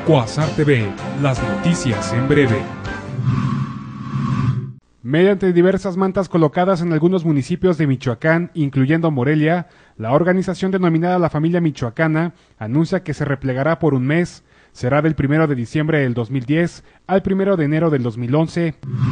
Cuasar TV, las noticias en breve. Mediante diversas mantas colocadas en algunos municipios de Michoacán, incluyendo Morelia, la organización denominada La Familia Michoacana anuncia que se replegará por un mes. Será del 1 de diciembre del 2010 al 1 de enero del 2011.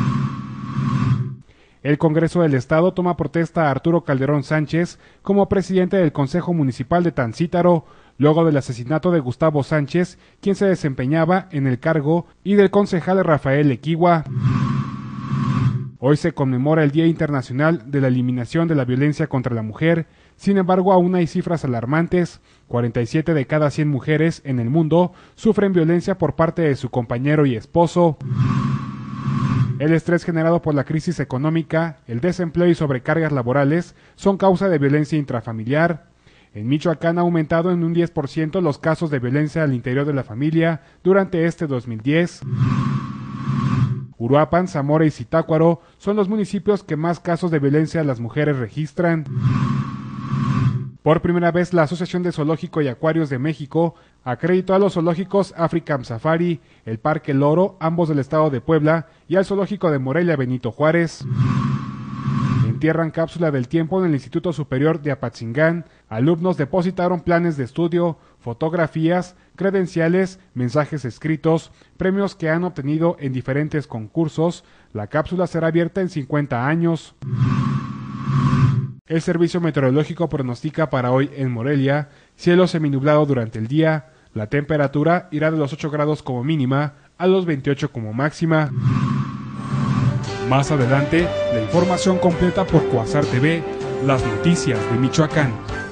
El Congreso del Estado toma protesta a Arturo Calderón Sánchez como presidente del Consejo Municipal de Tancítaro, luego del asesinato de Gustavo Sánchez, quien se desempeñaba en el cargo, y del concejal Rafael Equigua. Hoy se conmemora el Día Internacional de la Eliminación de la Violencia contra la Mujer. Sin embargo, aún hay cifras alarmantes. 47 de cada 100 mujeres en el mundo sufren violencia por parte de su compañero y esposo. El estrés generado por la crisis económica, el desempleo y sobrecargas laborales son causa de violencia intrafamiliar. En Michoacán ha aumentado en un 10% los casos de violencia al interior de la familia durante este 2010. Uruapan, Zamora y Zitácuaro son los municipios que más casos de violencia a las mujeres registran. Por primera vez, la Asociación de Zoológico y Acuarios de México acreditó a los zoológicos African Safari, el Parque Loro, ambos del estado de Puebla, y al Zoológico de Morelia Benito Juárez. Entierran cápsula del tiempo en el Instituto Superior de Apatzingán. Alumnos depositaron planes de estudio, fotografías, credenciales, mensajes escritos, premios que han obtenido en diferentes concursos. La cápsula será abierta en 50 años. El Servicio Meteorológico pronostica para hoy en Morelia cielo seminublado durante el día. La temperatura irá de los 8 grados como mínima a los 28 como máxima. Más adelante, la información completa por Cuasar TV, las noticias de Michoacán.